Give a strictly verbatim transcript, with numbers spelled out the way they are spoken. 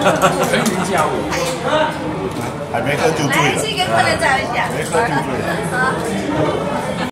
陈云下午， 还没喝就醉了。 来，去跟客人照一下。 没喝就醉了。